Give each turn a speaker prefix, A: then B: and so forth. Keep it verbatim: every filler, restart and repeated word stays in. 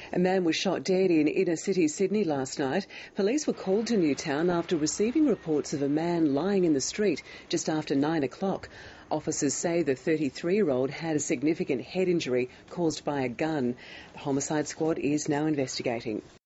A: A man was shot dead in inner city Sydney last night. Police were called to Newtown after receiving reports of a man lying in the street just after nine o'clock. Officers say the thirty-three-year-old had a significant head injury caused by a gun. The homicide squad is now investigating.